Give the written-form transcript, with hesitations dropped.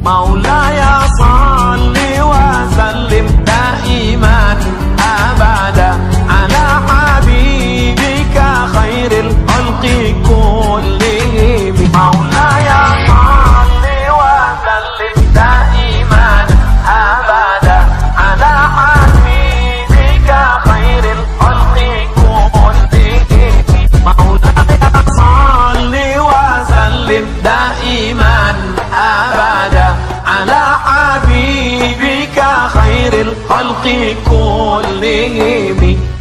مولاي صل وسلم دائما أبدا على حبيبك خير الخلق كلهم. مولاي صل وسلم دائما أبدا على حبيبك خير الخلق كلهم. مولاي صل وسلم دائما أبدا على حبيبك خير الخلق كلهم.